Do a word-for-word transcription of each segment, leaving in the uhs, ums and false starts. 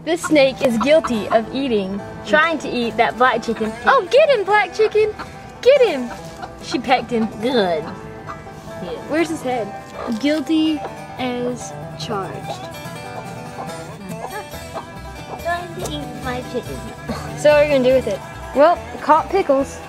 This snake is guilty of eating, trying to eat that black chicken. Oh, get him, black chicken! Get him! She pecked him. Good. Yeah. Where's his head? Guilty as charged. Trying to eat my chicken. So what are you gonna do with it? Well, caught pickles.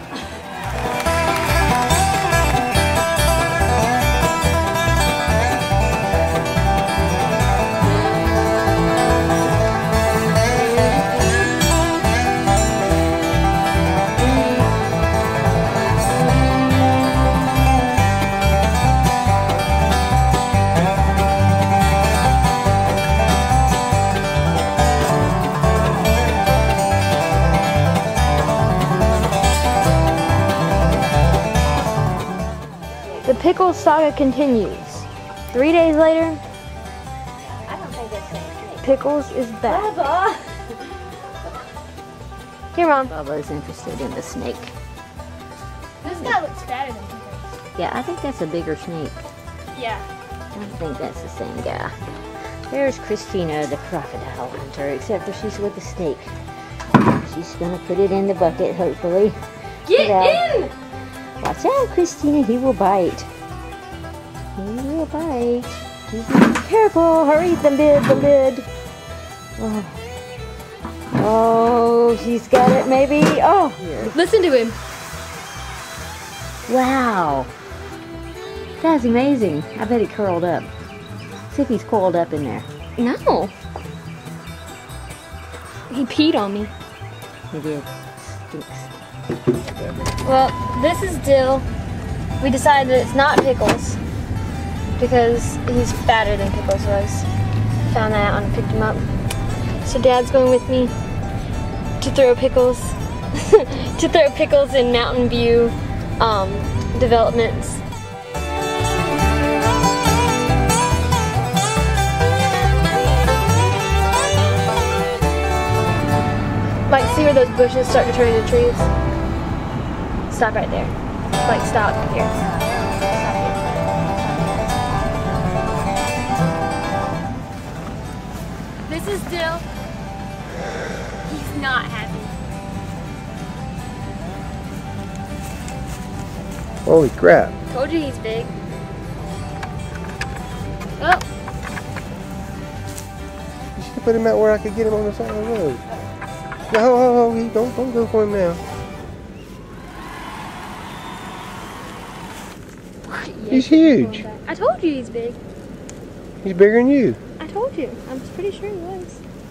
The pickle saga continues. Three days later, I don't think that's snake. Pickles is back. Bubba! Here, Mom. Bubba's interested in the snake. This guy looks fatter than Pickles. Yeah, I think that's a bigger snake. Yeah. I don't think that's the same guy. There's Kristina, the crocodile hunter, except for she's with the snake. She's gonna put it in the bucket, hopefully. Get in! Watch out, Kristina, he will bite. He will bite. Just be careful, hurry, the lid, the lid. Oh. Oh, she's got it, maybe. Oh, here. Listen to him. Wow. That's amazing. I bet he curled up. See if he's coiled up in there. No. He peed on me. He did. Stinks. Well, this is Dill. We decided that it's not Pickles because he's fatter than Pickles was. Found that out and picked him up. So Dad's going with me to throw Pickles, to throw Pickles in Mountain View um, developments. Like, see where those bushes start to turn into trees? Stop right there. Like, stop here. Stop here. This is Dill. He's not happy. Holy crap. Told you he's big. Oh. You should put him out where I could get him on the side of the road. No, ho, ho, ho, don't, don't go for him now. Yeah, he's huge. I told you he's big. He's bigger than you. I told you. I'm pretty sure he was.